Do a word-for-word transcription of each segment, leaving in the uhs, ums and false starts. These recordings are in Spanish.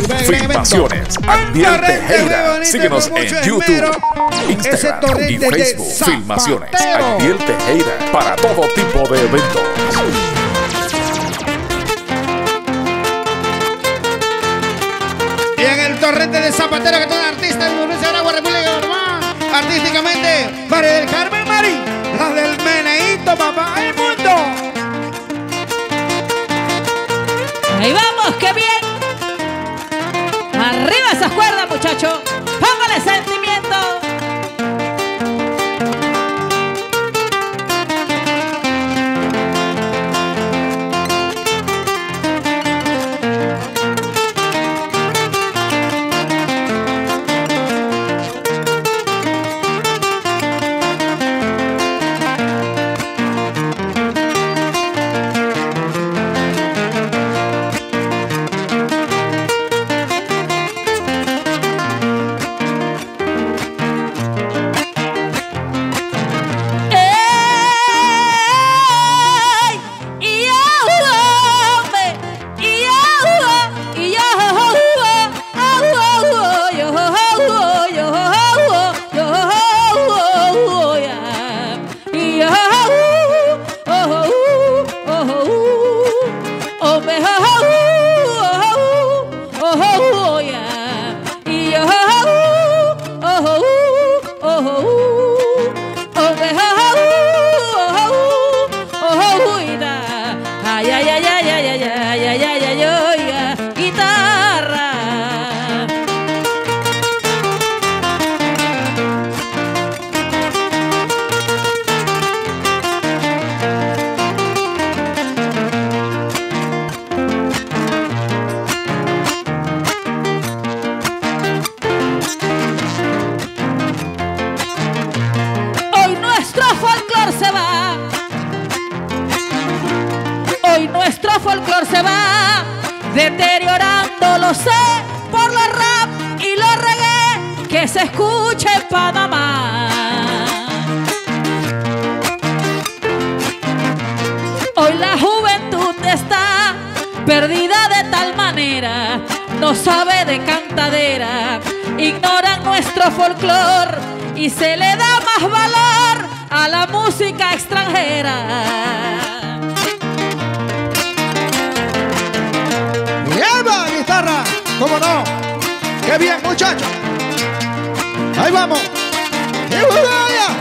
Filmaciones Ardiel Tejera. Síguenos en YouTube, Instagram y Facebook. Filmaciones Ardiel Tejera para todo tipo de eventos. Y en el torrente de Zapatero, que todo artista de Municipio de Aragua, República Dominicana, artísticamente, María del Carmen Mari, la del Meneíto, papá, el mundo. Ahí vamos, qué bien. Arriba esas cuerdas, muchachos. Póngale sentimiento. Folclor se va deteriorando, lo sé, por lo rap y lo reggae que se escucha en Panamá. Hoy la juventud está perdida de tal manera, no sabe de cantadera, ignoran nuestro folclor y se le da más valor a la música extranjera. Guitarra, ¿cómo no? ¡Qué bien, muchachos! ¡Ahí vamos! ¡Y allá!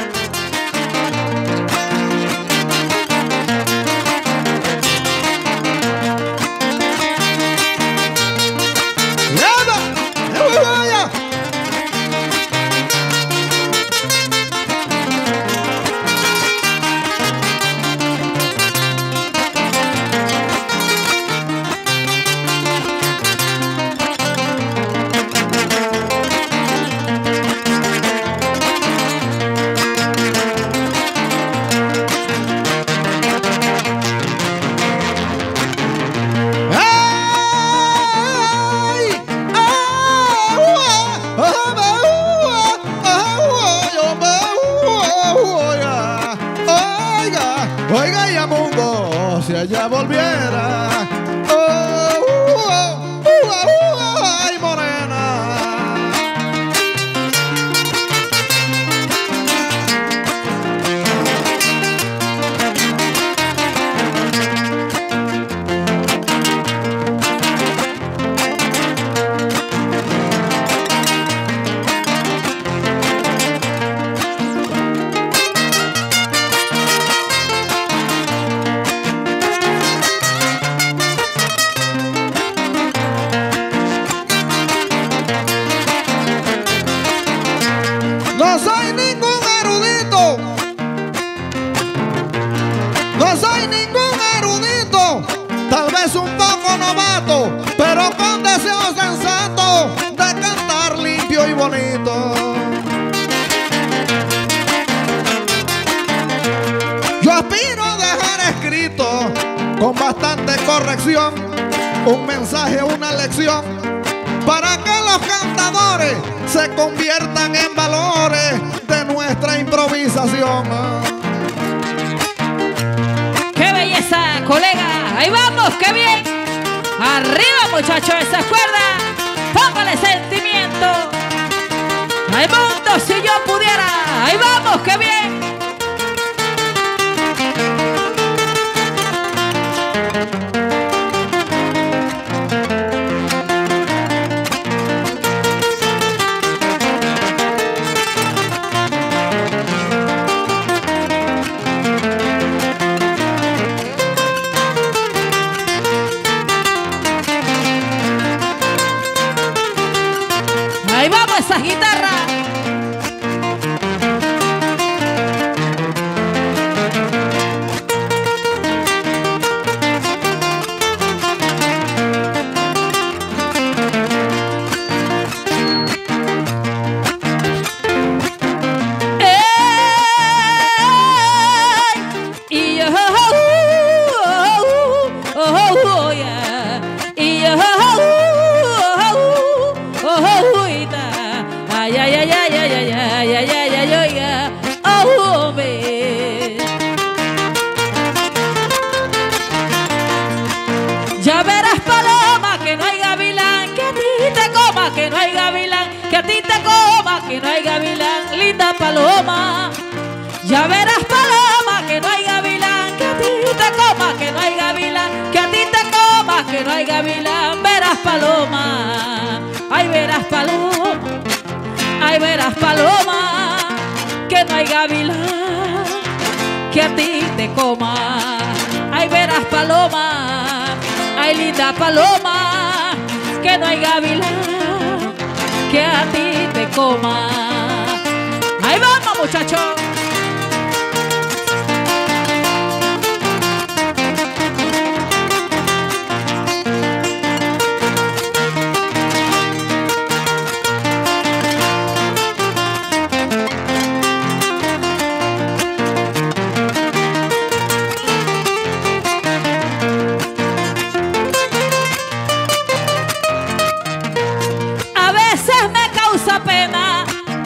Oiga, ya mundo, si allá volviera, oh, oh, oh, oh, oh, ay, morena. No soy ningún erudito, no soy ningún erudito, tal vez un poco novato, pero con deseo sensato de cantar limpio y bonito. Yo aspiro a dejar escrito con bastante corrección un mensaje, una lección, para que los cantadores se conviertan en valores de nuestra improvisación. ¡Qué belleza, colega! ¡Ahí vamos, qué bien! ¡Arriba, muchachos, esas cuerdas! esa guitarra. Ya verás, paloma, que no hay gavilán que a ti te coma, que no hay gavilán que a ti te coma, que no hay gavilán, linda paloma. Ya verás, paloma, que no hay gavilán que a ti te coma, que no hay gavilán que a ti te coma, que no hay gavilán. Verás, paloma, ay verás, paloma, ay verás, paloma, que no hay gavilán que a ti te coma. Ay verás, paloma, ay linda paloma, que no hay gavilán que a ti te coma. Ahí vamos, muchachos. Pena,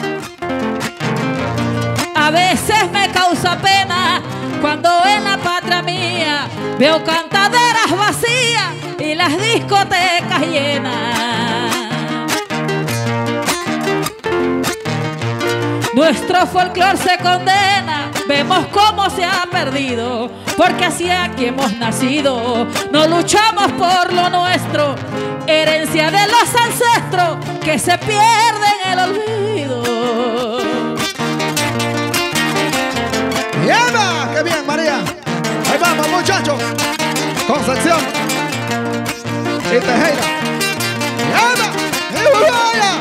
a veces me causa pena cuando en la patria mía veo cantaderas vacías y las discotecas llenas. Nuestro folclor se condena, vemos cómo se ha perdido, porque así aquí hemos nacido, no luchamos por lo nuestro, herencia de los ancestros que se pierde en el olvido. ¡Eva! ¡Qué bien, María! Ahí vamos, muchachos. Concepción y Tejera. ¡Eva! ¡Y Uruguaya!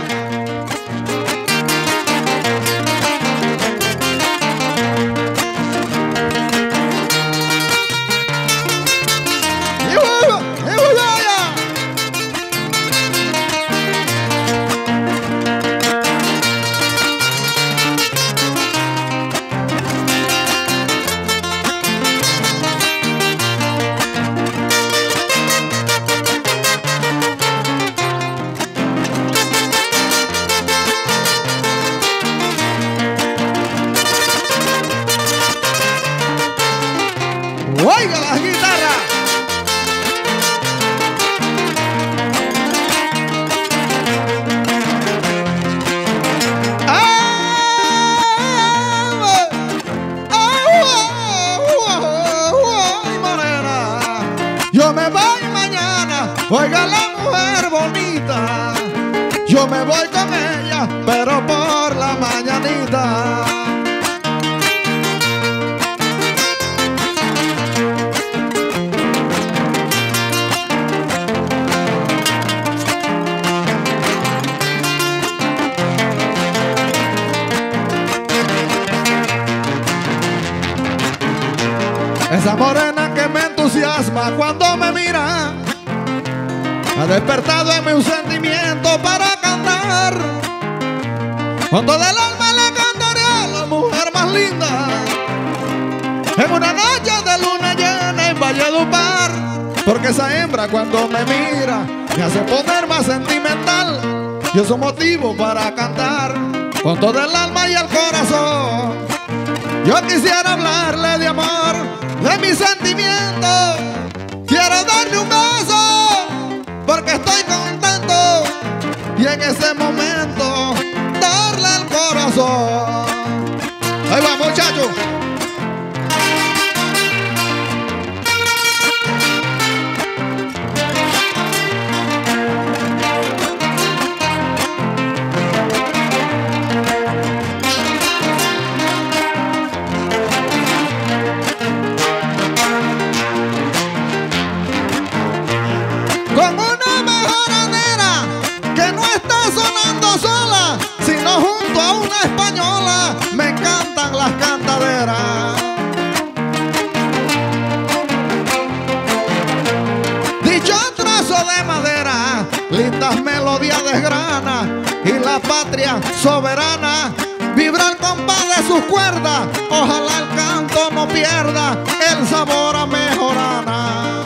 ¡Oiga las guitarras! ¡Ay, morena! Yo me voy mañana, oiga la mujer bonita. Yo me voy con ella, pero por la mañanita. Esa morena que me entusiasma cuando me mira ha despertado en mí un sentimiento para cantar. Con todo el alma le cantaré a la mujer más linda en una noche de luna llena en Valledupar. Porque esa hembra cuando me mira me hace poner más sentimental y es un motivo para cantar con todo el alma y el corazón. Yo quisiera hablarle de amor, de mis sentimientos. Quiero darle un beso porque estoy contento y en ese momento darle el corazón. Ahí va, muchachos. Con una mejoradera que no está sonando sola, melodía desgrana y la patria soberana vibra al compás de sus cuerdas. Ojalá el canto no pierda el sabor a mejorana.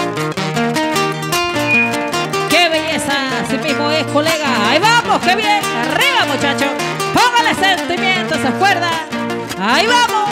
¡Qué belleza! Así mismo es, colega. ¡Ahí vamos! ¡Qué bien! ¡Arriba, muchachos! ¡Póngale sentimiento a esas cuerdas! ¡Ahí vamos!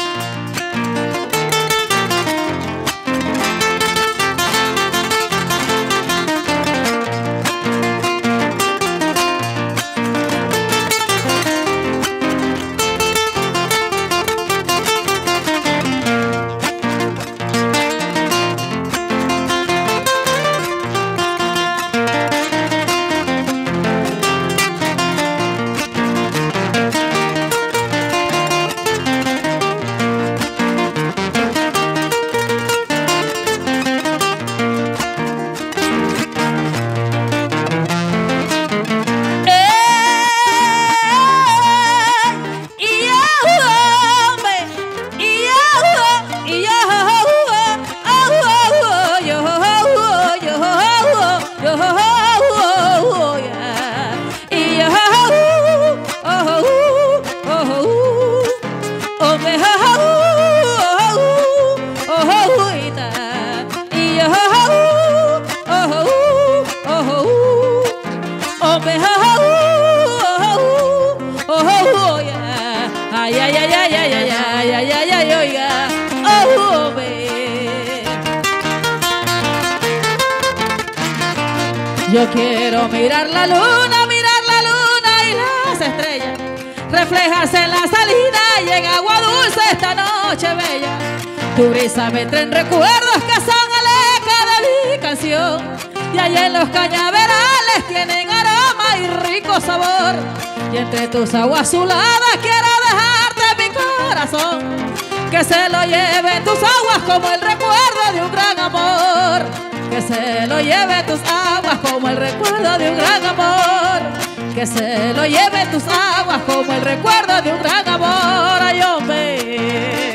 Yo quiero mirar la luna, mirar la luna y las estrellas, reflejarse en la salida y en agua dulce esta noche bella. Tu brisa me trae recuerdos que son el eco de mi canción, y allá en los cañaverales tienen aroma y rico sabor. Y entre tus aguas azuladas quiero dejarte mi corazón, que se lo lleve tus aguas como el recuerdo de un gran amor. Que se lo lleve tus aguas como el recuerdo de un gran amor. Que se lo lleve tus aguas como el recuerdo de un gran amor. Ay, hombre.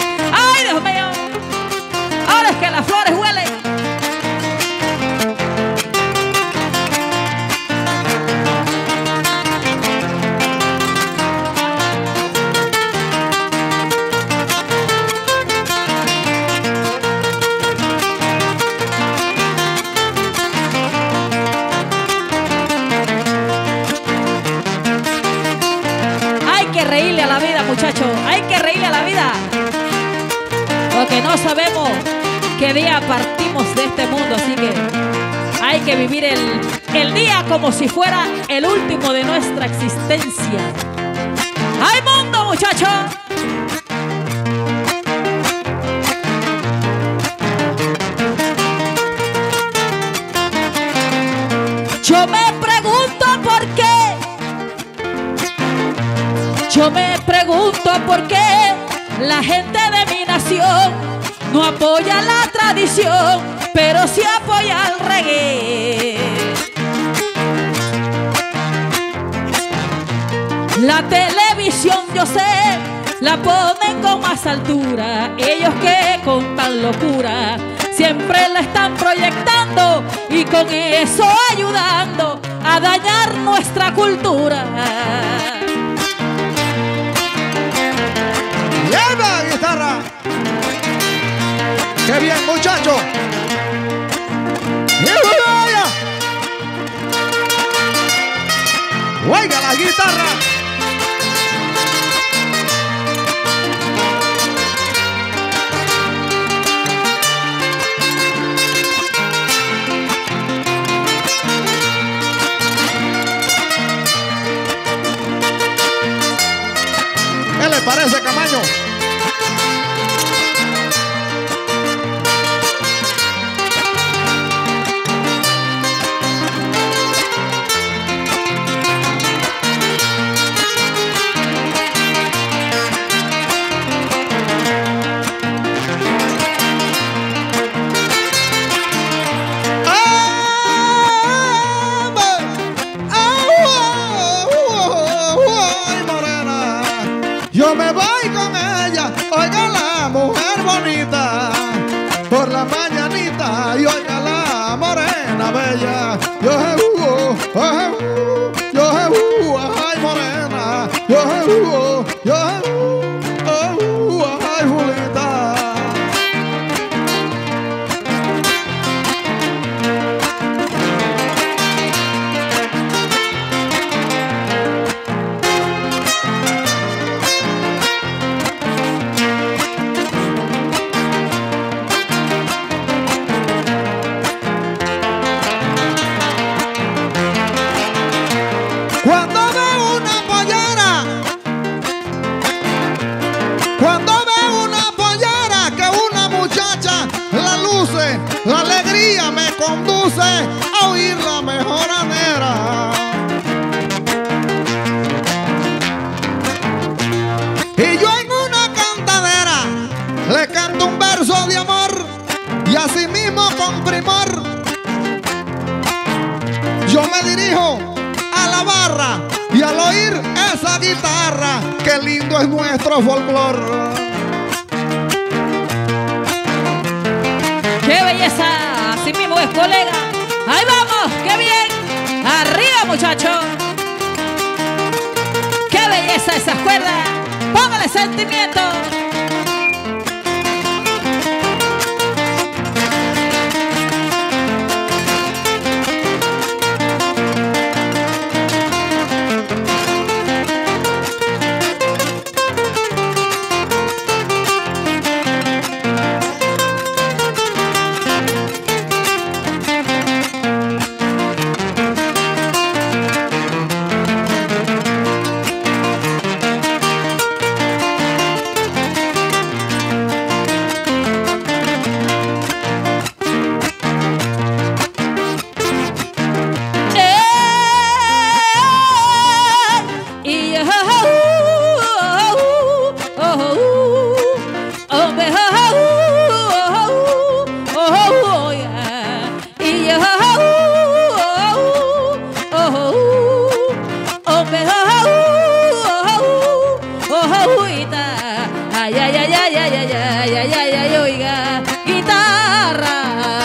Ay, Dios mío. Ahora es que las flores huelen. Reírle a la vida, muchachos, hay que reírle a la vida, porque no sabemos qué día partimos de este mundo, así que hay que vivir el, el día como si fuera el último de nuestra existencia. ¡Ay, mundo, muchachos! Yo me pregunto por qué. Yo me pregunto por qué la gente de mi nación no apoya la tradición, pero sí apoya el reggae. La televisión, yo sé, la ponen con más altura. Ellos que con tan locura siempre la están proyectando y con eso ayudando a dañar nuestra cultura. ¡Lleva guitarra! ¡Qué bien, muchachos! ¡Oiga la guitarra! ¿Qué le parece, Camaño? Yo me voy con ella, oiga la mujer bonita, por la mañanita, y oiga la morena bella. Yo, uh, yo, ay morena, yo, yo, ay Julita. Cuando veo una pollera, cuando veo una pollera que una muchacha la luce, la alegría me conduce a oír la mejoranera. Y yo en una cantadera le canto un verso de amor y así mismo con primor yo me dirijo a la barra y al oír esa guitarra, qué lindo es nuestro folclor. ¡Qué belleza! Así mismo es, colega. ¡Ahí vamos! ¡Qué bien! ¡Arriba, muchachos! ¡Qué belleza esas cuerdas! ¡Póngale sentimiento! Ay, ay, ay, ay, ay, ay, ay, ay, ay, ay, oiga, guitarra.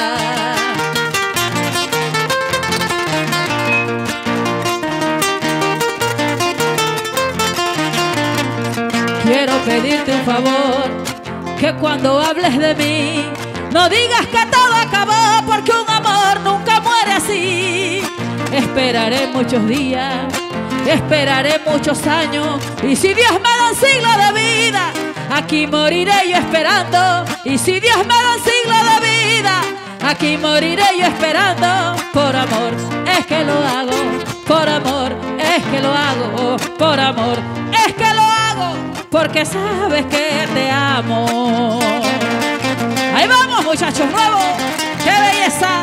Quiero pedirte un favor, que cuando hables de mí, no digas que todo acabó, porque un amor nunca muere así. Esperaré muchos días, esperaré muchos años, y si Dios me da un siglo de vida, aquí moriré yo esperando. Y si Dios me da un siglo de vida, aquí moriré yo esperando. Por amor es que lo hago, por amor es que lo hago, por amor es que lo hago, porque sabes que te amo. Ahí vamos, muchachos nuevos, qué belleza.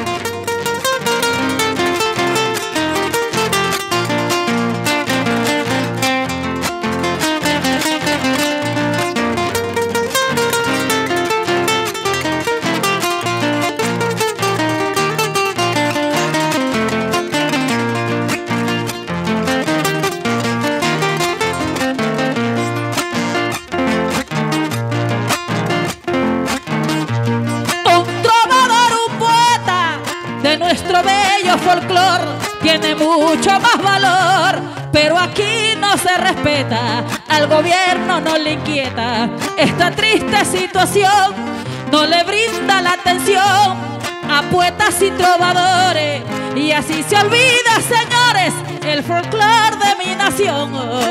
Nuestro bello folclor tiene mucho más valor, pero aquí no se respeta, al gobierno no le inquieta esta triste situación, no le brinda la atención a poetas y trovadores, y así se olvida, señores, el folclor de mi nación.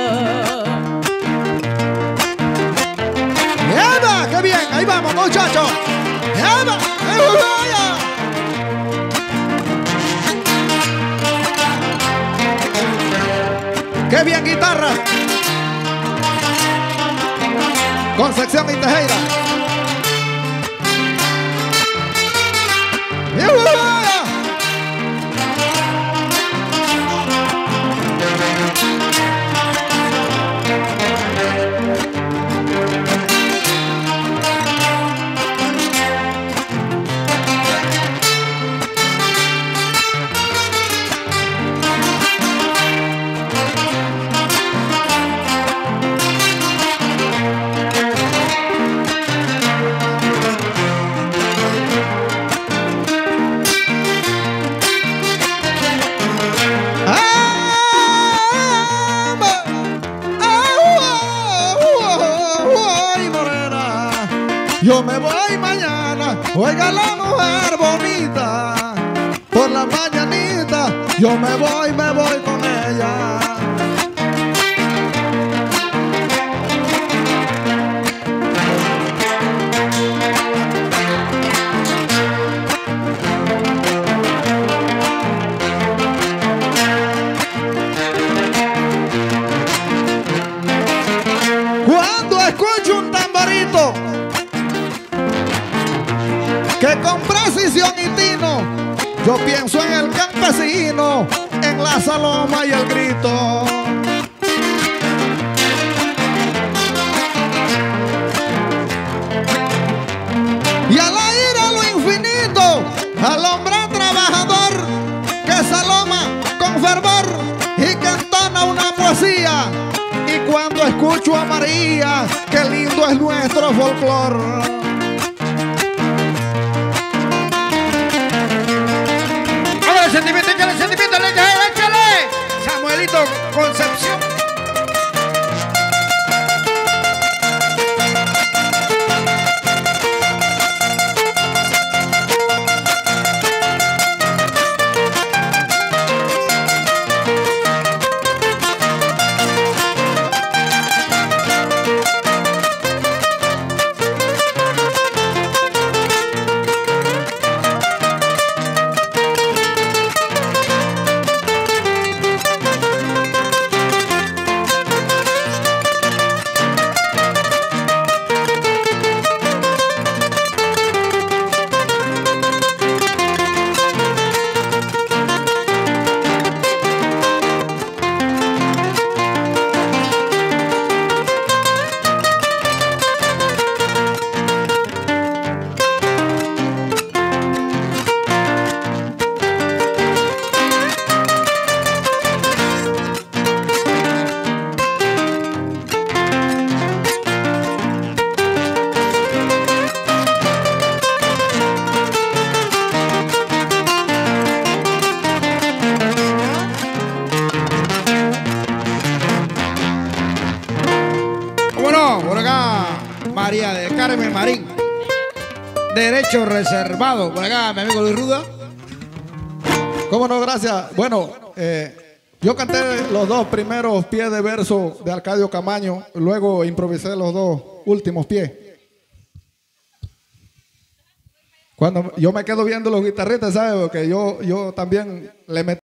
¡Eva! ¡Qué bien! Ahí vamos, muchachos. ¡Eva! ¡Qué bien, guitarra! Concepción y Tejera. yo me voy mañana. Oiga la mujer bonita, por la mañanita, yo me voy, me voy con ella. Cuando escucho un tamborito que con precisión y tino, yo pienso en el campesino, en la saloma y el grito. Y al ir a lo infinito, al hombre trabajador que saloma con fervor y que entona una poesía. Y cuando escucho a María, qué lindo es nuestro folclor. ¡Ahora el sentimiento, échale el sentimiento, échale, échale! Samuelito Concepción. Por acá, María de Carmen Marín. Derecho reservado. Por acá, mi amigo Luis Ruda. ¿Cómo no? Gracias. Bueno, eh, yo canté los dos primeros pies de verso de Arcadio Camaño. Luego improvisé los dos últimos pies. Cuando yo me quedo viendo los guitarristas, ¿sabes? Porque yo, yo también le metí.